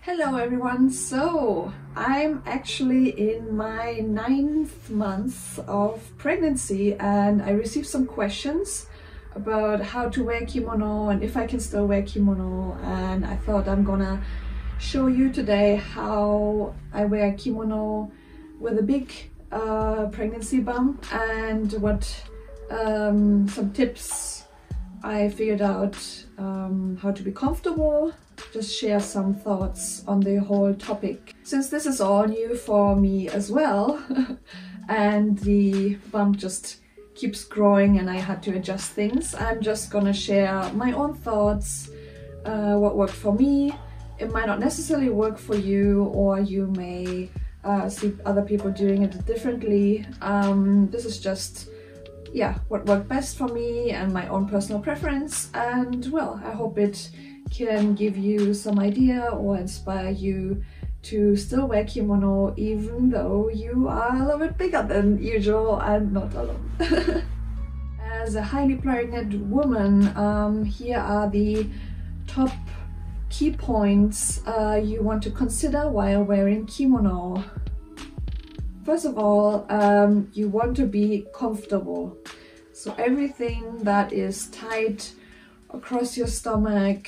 Hello everyone, so I'm actually in my 9th month of pregnancy and I received some questions about how to wear kimono and if I can still wear kimono, and I thought I'm gonna show you today how I wear kimono with a big pregnancy bump and what some tips I figured out how to be comfortable. Just share some thoughts on the whole topic. Since this is all new for me as well and the bump just keeps growing and I had to adjust things, I'm just gonna share my own thoughts, what worked for me. It might not necessarily work for you, or you may see other people doing it differently. This is just what worked best for me and my own personal preference, and well, I hope it can give you some idea or inspire you to still wear kimono even though you are a little bit bigger than usual and not alone. As a highly pregnant woman, here are the top key points you want to consider while wearing kimono. First of all, you want to be comfortable. So everything that is tight across your stomach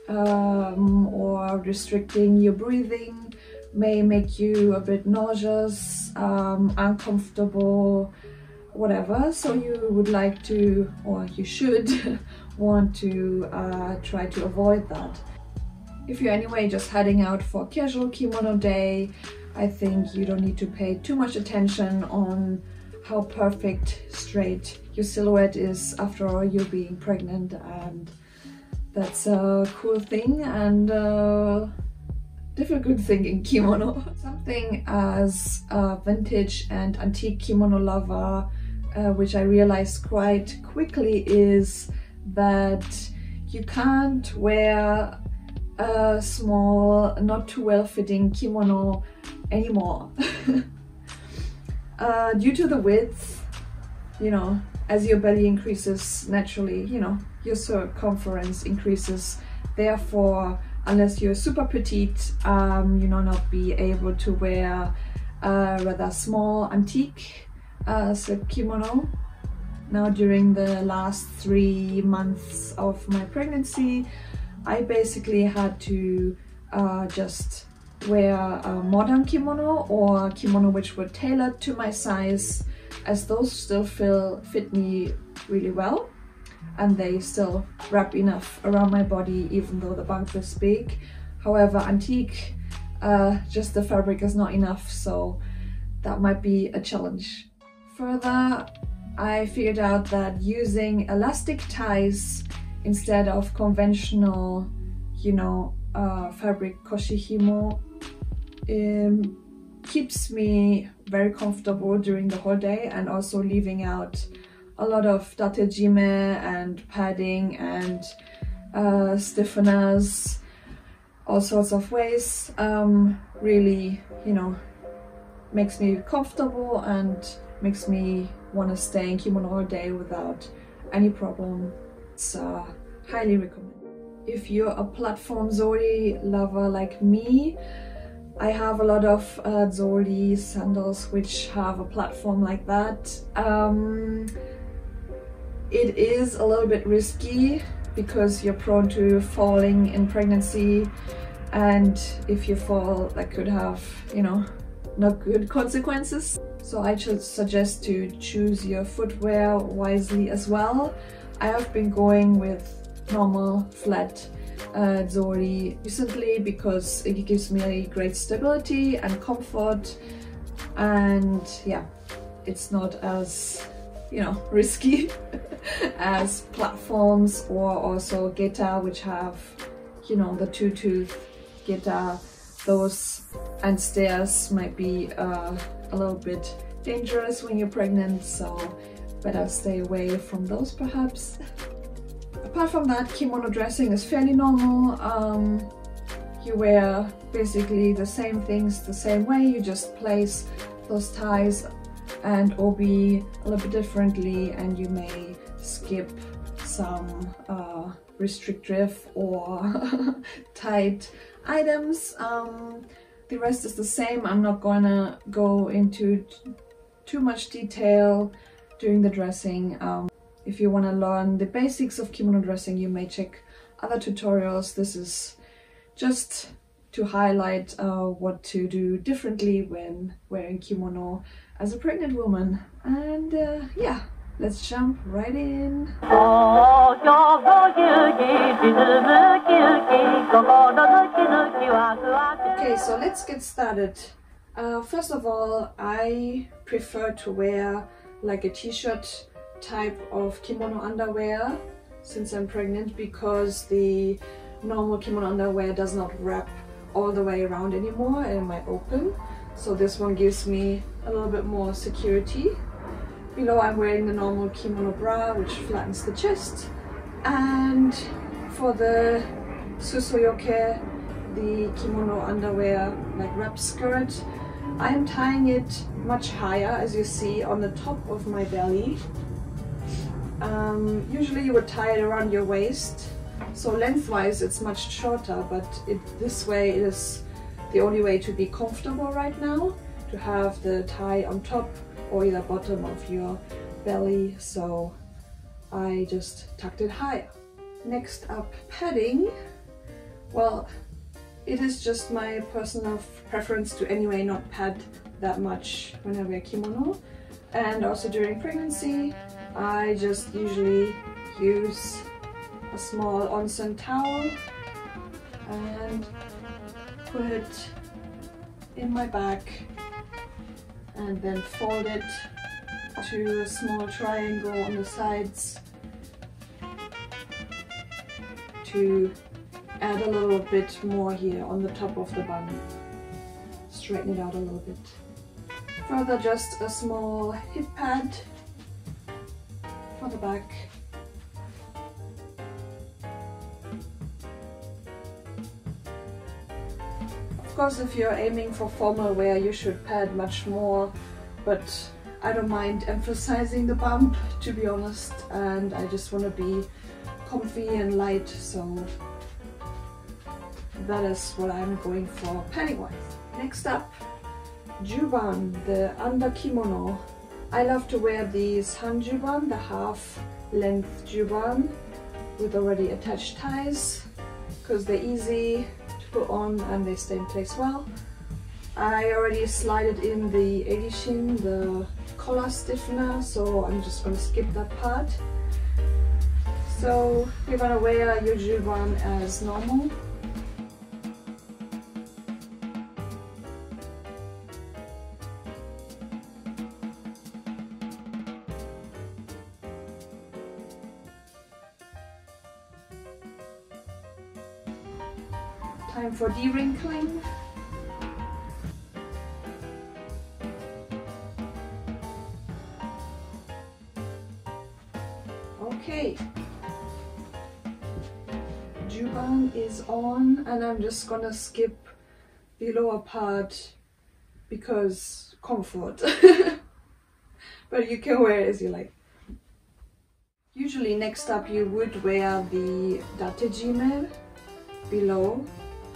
or restricting your breathing may make you a bit nauseous, uncomfortable, whatever. So you would like to, or you should want to try to avoid that. If you're anyway just heading out for a casual kimono day, I think you don't need to pay too much attention on how perfect straight your silhouette is. After all, you're being pregnant, and that's a cool thing and a difficult thing in kimono. Something as a vintage and antique kimono lover, which I realized quite quickly, is that you can't wear a small, not too well-fitting kimono anymore. Due to the width, as your belly increases naturally, your circumference increases. Therefore, unless you're super petite, you will not be able to wear a rather small antique silk kimono. Now, during the last 3 months of my pregnancy, I basically had to just wear a modern kimono or kimono which were tailored to my size, as those still fit me really well and they still wrap enough around my body even though the bump is big. However, antique, just the fabric is not enough, so that might be a challenge. Further, I figured out that using elastic ties instead of conventional, fabric koshihimo keeps me very comfortable during the whole day, and also leaving out a lot of datejime and padding and stiffeners, all sorts of ways. Really, makes me comfortable and makes me want to stay in kimono all day without any problem. It's highly recommended. If you're a platform zori lover like me, I have a lot of zori sandals which have a platform like that. It is a little bit risky because you're prone to falling in pregnancy, and if you fall, that could have, not good consequences. So I should suggest to choose your footwear wisely as well. I have been going with normal flat zori recently because it gives me great stability and comfort, and it's not as risky as platforms, or also geta, which have the two-tooth geta. Those and stairs might be a little bit dangerous when you're pregnant, so better stay away from those perhaps. Apart from that, kimono dressing is fairly normal. You wear basically the same things the same way, you just place those ties and obi a little bit differently, and you may skip some restrictive or tight items. The rest is the same. I'm not gonna go into too much detail during the dressing. If you want to learn the basics of kimono dressing, you may check other tutorials. This is just to highlight what to do differently when wearing kimono as a pregnant woman. And yeah, let's jump right in. Okay, so let's get started. First of all, I prefer to wear like a t-shirt type of kimono underwear since I'm pregnant, because the normal kimono underwear does not wrap all the way around anymore and it might open. So this one gives me a little bit more security. Below I'm wearing the normal kimono bra, which flattens the chest. And for the susoyoke, the kimono underwear like wrap skirt, I'm tying it much higher, as you see, on the top of my belly. Usually you would tie it around your waist, so lengthwise it's much shorter, but this way it is the only way to be comfortable right now, to have the tie on top or either bottom of your belly, so I just tucked it higher. Next up, padding. Well, it is just my personal preference to anyway not pad that much when I wear kimono, and also during pregnancy I just usually use a small onsen towel and put it in my back and then fold it to a small triangle on the sides to add a little bit more here on the top of the bun. Straighten it out a little bit. Further, just a small hip pad for the back. Of course, if you're aiming for formal wear, you should pad much more, but I don't mind emphasizing the bump, to be honest, and I just want to be comfy and light, so that is what I'm going for padding wise. Next up, juban, the under kimono. I love to wear these hanjuban, the half length juban with already attached ties, because they're easy to put on and they stay in place well. I already slided in the edishin, the collar stiffener, so I'm just going to skip that part. So you're going to wear your juban as normal. Time for de-wrinkling. Okay, juban is on, and I'm just gonna skip the lower part because comfort. But you can wear it as you like. Usually next up you would wear the datejime below,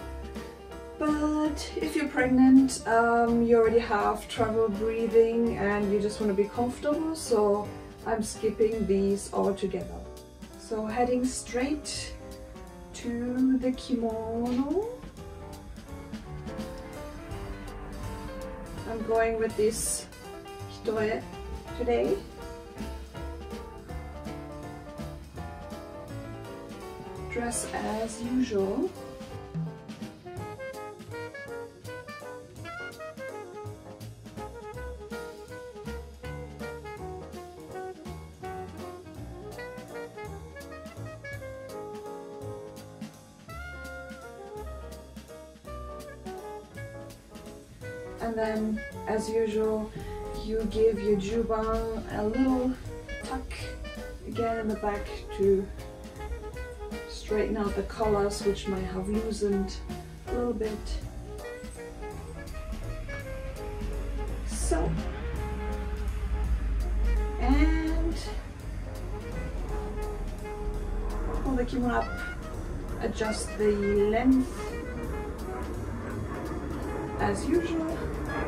but if you're pregnant, you already have trouble breathing and you just want to be comfortable, so I'm skipping these altogether. So heading straight to the kimono. I'm going with this hitoe today. Dress as usual. And then, as usual, you give your juban a little tuck again in the back to straighten out the collars, which might have loosened a little bit. So, and pull the kimono up, adjust the length as usual.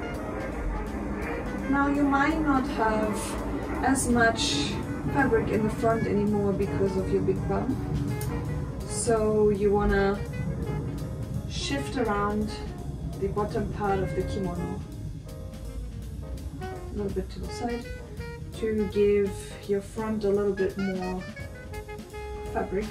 Now you might not have as much fabric in the front anymore because of your big bum, so you want to shift around the bottom part of the kimono a little bit to the side to give your front a little bit more fabric.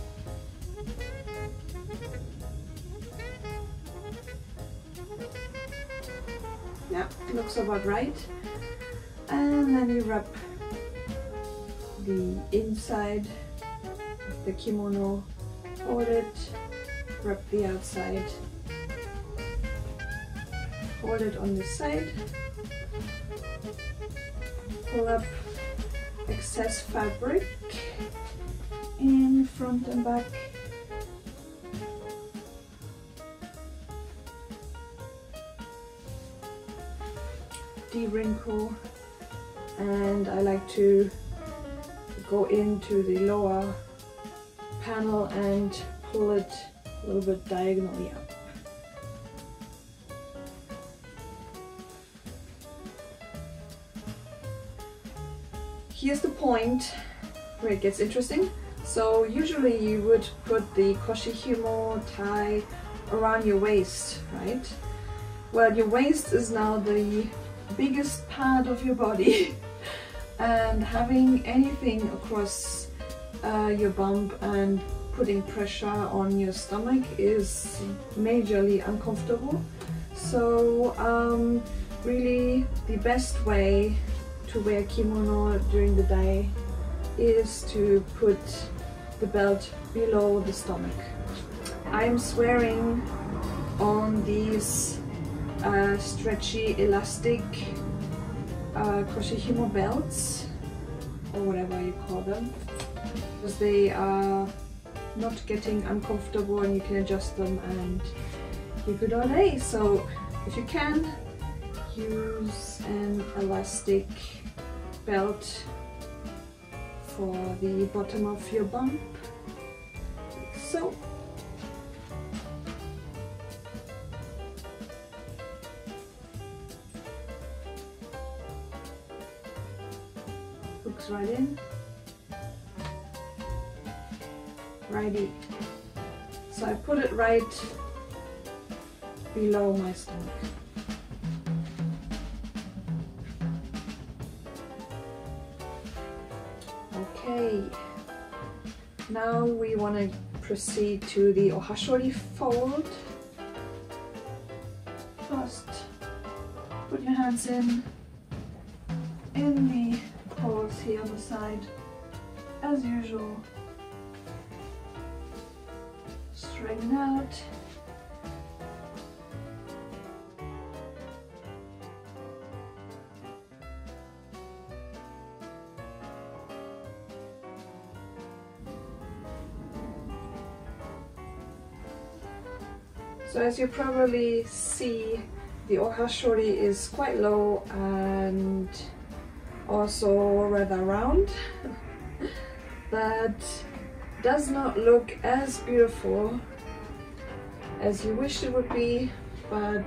Yeah, looks about right. And then you wrap the inside of the kimono, hold it, wrap the outside, hold it on this side, pull up excess fabric in front and back, de-wrinkle, and I like to go into the lower panel and pull it a little bit diagonally up. Here's the point where it gets interesting. So usually you would put the koshihimo tie around your waist, right? Well, your waist is now the biggest part of your body and having anything across your bump and putting pressure on your stomach is majorly uncomfortable. So really the best way to wear kimono during the day is to put the belt below the stomach. I'm swearing on these stretchy elastic koshihimo belts, or whatever you call them, because they are not getting uncomfortable and you can adjust them and you're good all day. So if you can, use an elastic belt for the bottom of your bump, like so. Hooks right in. Righty. So I put it right below my stomach. Okay, now we want to proceed to the ohashori fold. First, put your hands in the holes here on the side, as usual. Straighten out. So as you probably see, the ohashori is quite low and also rather round. That does not look as beautiful as you wish it would be, but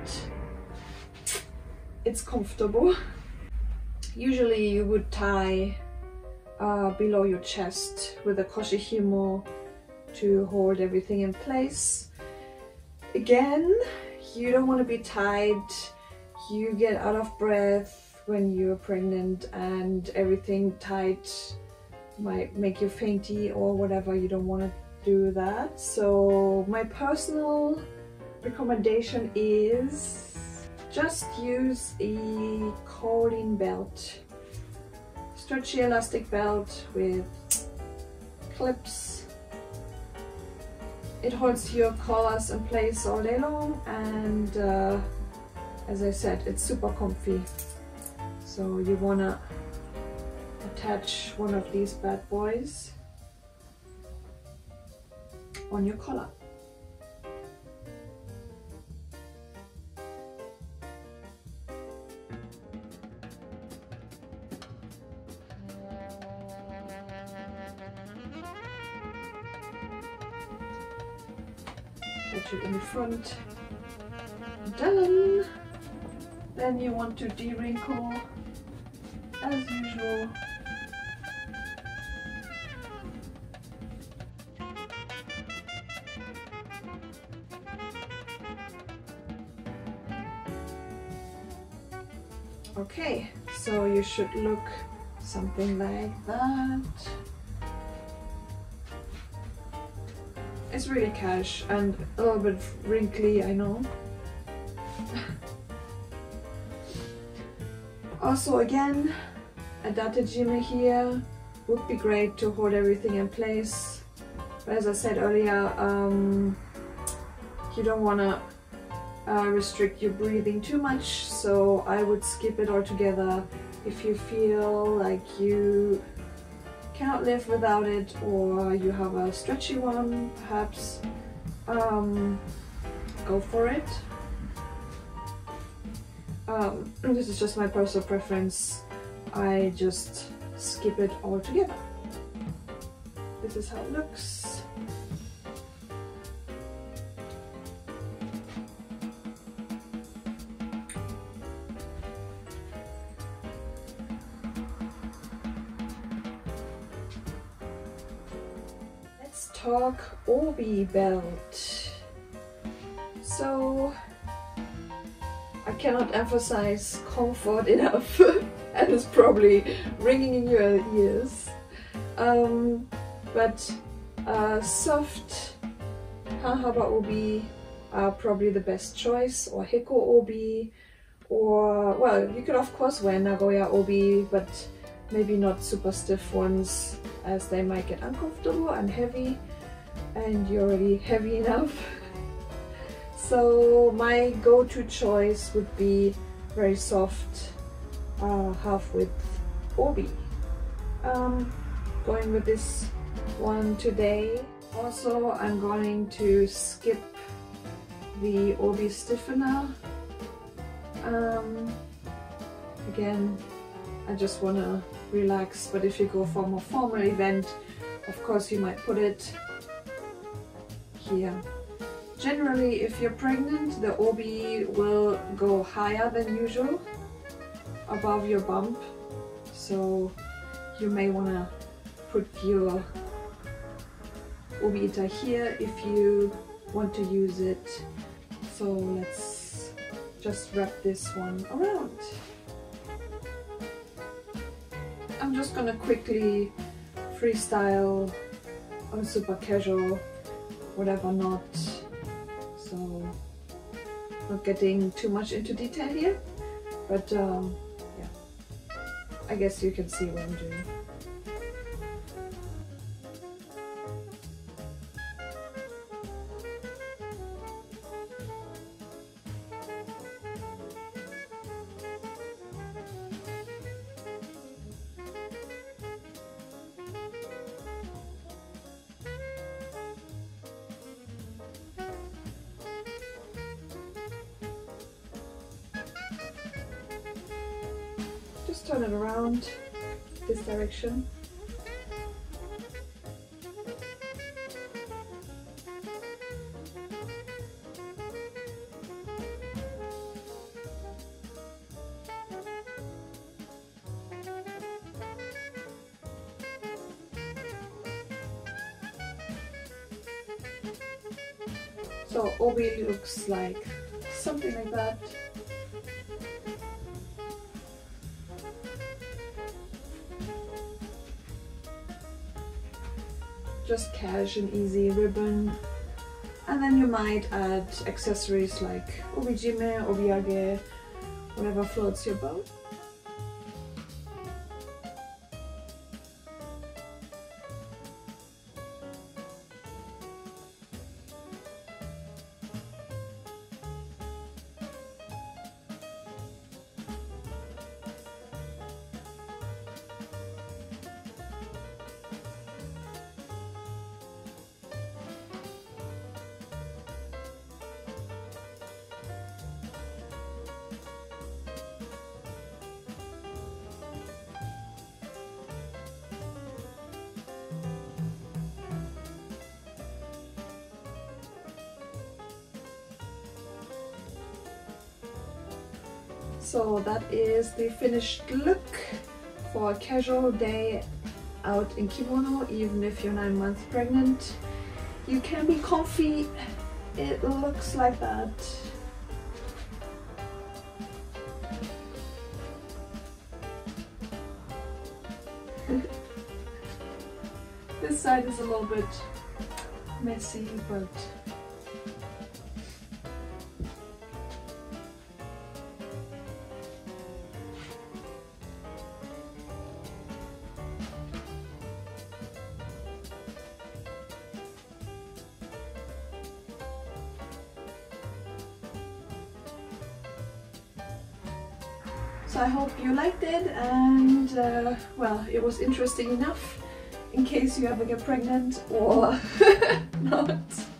it's comfortable. Usually you would tie below your chest with a koshihimo to hold everything in place. Again, you don't want to be tied. You get out of breath when you're pregnant and everything tight might make you fainty or whatever. You don't want to do that. So my personal recommendation is just use a Collin belt, stretchy elastic belt with clips. It holds your collars in place all day long, and as I said, it's super comfy. So you wanna attach one of these bad boys on your collar. Attach it in the front Done. Then you want to de-wrinkle as usual. Okay, so you should look something like that. It's really cash and a little bit wrinkly, I know. Also again, a datajime here would be great to hold everything in place. But as I said earlier, you don't want to restrict your breathing too much, so I would skip it altogether. If you feel like you cannot live without it, or you have a stretchy one, perhaps go for it. This is just my personal preference. I just skip it altogether. This is how it looks. Let's talk Obi belt. So I cannot emphasize comfort enough, and it's probably ringing in your ears. But soft Hanhaba Obi are probably the best choice, or Heko Obi, or, well, you could of course wear Nagoya Obi, but maybe not super stiff ones, as they might get uncomfortable and heavy, and you're already heavy enough. So my go-to choice would be very soft half-width Obi. Going with this one today. Also, I'm going to skip the Obi stiffener. Again, I just want to relax, but if you go for a more formal event, of course you might put it here. Generally, if you're pregnant, the Obi will go higher than usual, above your bump, so you may want to put your Obi-ita here if you want to use it. So let's just wrap this one around. I'm just gonna quickly freestyle on super casual, whatever knot. So not getting too much into detail here, but yeah, I guess you can see what I'm doing. Just turn it around this direction. So Obi looks like something like that. Just cash and easy ribbon, and then you might add accessories like obijime, obiage, whatever floats your boat. So that is the finished look for a casual day out in kimono. Even if you're 9 months pregnant, you can be comfy. It looks like that. This side is a little bit messy, but so I hope you liked it, and well, it was interesting enough in case you ever get pregnant or not.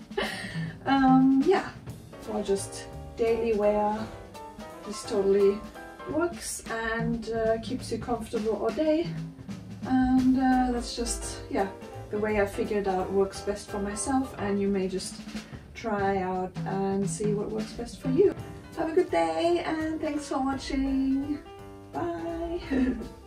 Yeah, for just daily wear, this totally works and keeps you comfortable all day. And that's just, yeah, the way I figured out works best for myself, and you may just try out and see what works best for you. Have a good day and thanks for watching. Bye!